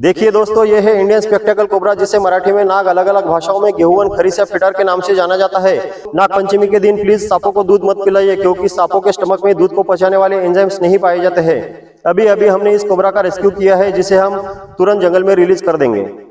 देखिए दोस्तों, ये है इंडियन स्पेक्टेकल कोबरा, जिसे मराठी में नाग, अलग अलग भाषाओं में गेहूं, खरीस या फिटर के नाम से जाना जाता है। नाग पंचमी के दिन प्लीज सांपों को दूध मत पिलाइए, क्योंकि सांपों के स्टमक में दूध को पचाने वाले एंजाइम्स नहीं पाए जाते हैं। अभी अभी हमने इस कोबरा का रेस्क्यू किया है, जिसे हम तुरंत जंगल में रिलीज कर देंगे।